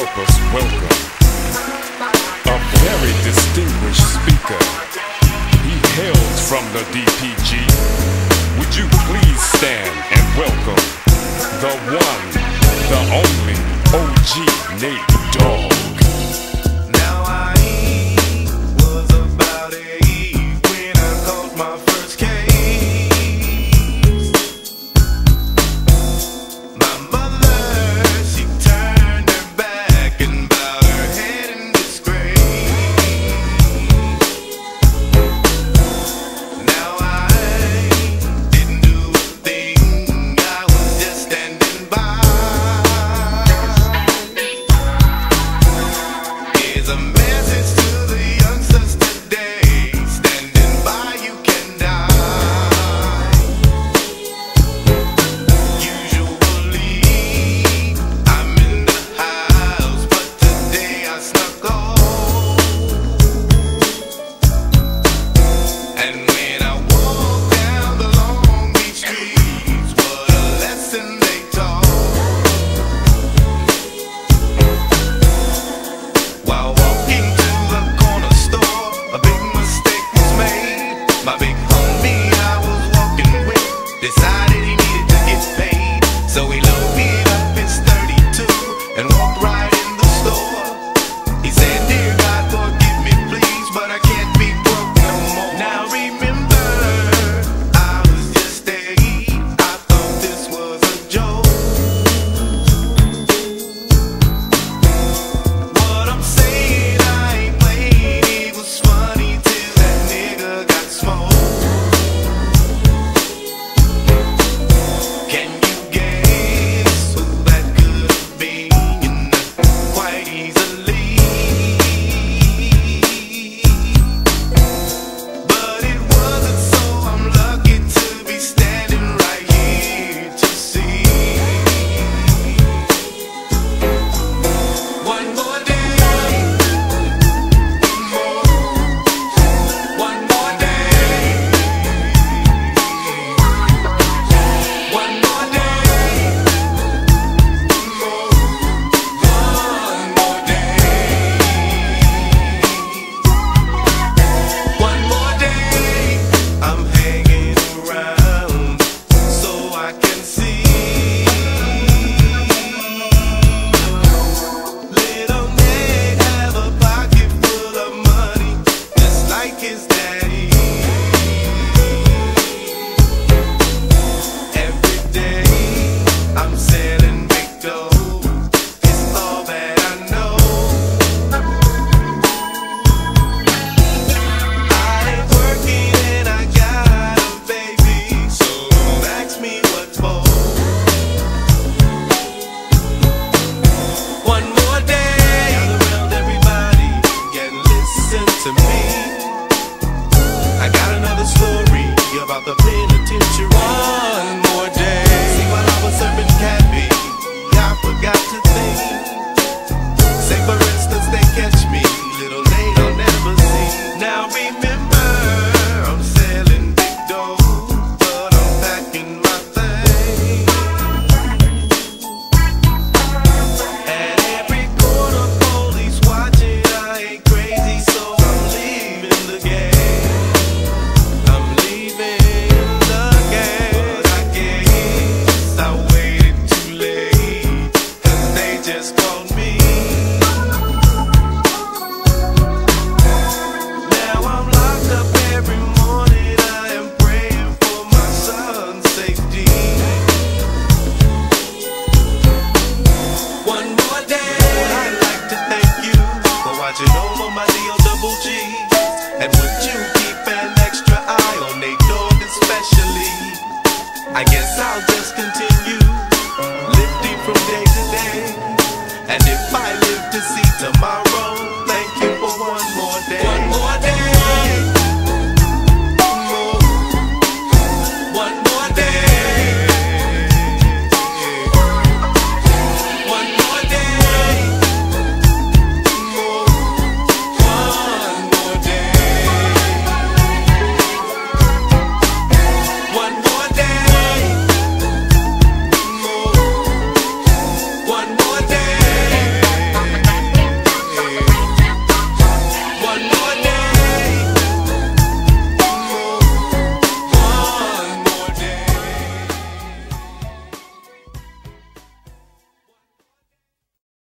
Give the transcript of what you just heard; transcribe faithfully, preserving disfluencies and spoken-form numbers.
help us welcome a very distinguished speaker. He hails from the D P G. Would you please stand and welcome the one, the only O G Nate Dogg. Now I was about eight when I caught my first case. My mother, she turned her back and bowed her head in disgrace. Now I didn't do a thing, I was just standing by. Here's a message to the youngsters today: standing by, you can die. Usually I'm in the house, but today I snuck off. And when I walk down the Long Beach streets, what a lesson they taught. While walking to the corner store, a big mistake was made. My big homie I was walking with decided he needed to get paid, so he loaded up his thirty-two and walked right in the store. He said, "Dear God, forgive me please, but I can't be broke no more." Now remember, I was just eight, I thought this was a joke. What I'm saying, I ain't playing, it was funny till that nigga got smoked. Can you guess who that could have been? Quite easily. But it wasn't, so I'm lucky to be standing right here to see. One more day, one more day, one more day, one more day, one more day. I'm hanging around so I can see. Little Nate have a pocket full of money, just like his daddy. Every day I'm selling big dough, it's all that I know. I ain't working and I got a baby, so don't ask me what for. One more day, gather around everybody and listen to me. I got another story about the penitentiary. One more day. See, while I was serving cabbage, I forgot to think. Say for instance they catch me, little Nate I'll never see. Now remember, I'm selling big dough, but I'm packing my thing. At every corner, police watching, I ain't crazy, so I'm leaving the game. I'm leaving the game. But I guess I waited too late, 'cause they just called me. Now I'm locked up every morning, I am praying for my son's safety. One more day. I'd like to thank you for watching over my D O double G. And would you keep an extra eye on Nate Dogg especially? I guess I'll just continue lifting from day to day. And if I live to see tomorrow,